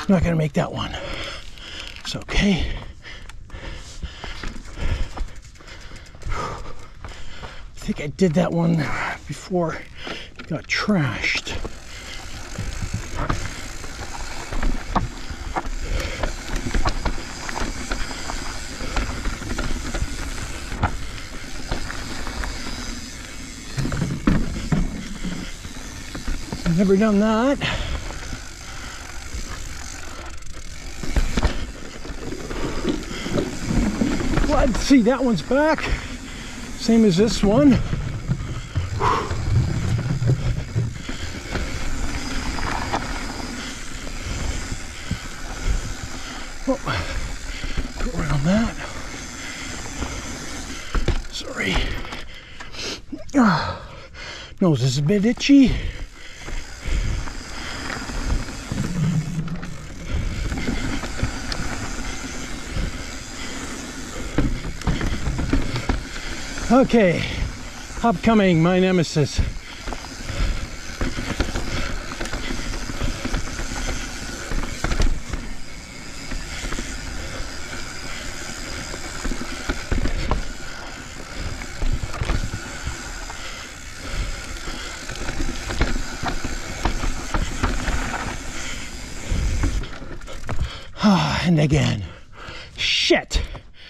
I'm not gonna make that one. It's okay. I think I did that one before it got trashed. Never done that. Glad to see that one's back. Same as this one. Oh, go around that. Sorry. Nose is a bit itchy. Okay, upcoming, my nemesis. And again, shit.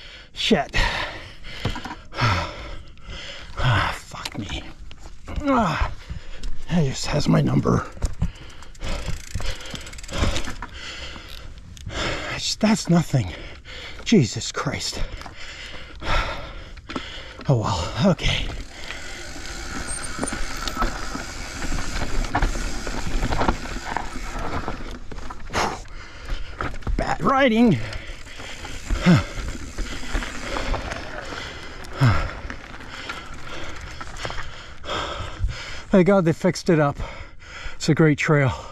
Fuck me. That just has my number. That's nothing. Jesus Christ. Oh well, okay. Bad riding. Thank God they fixed it up. It's a great trail.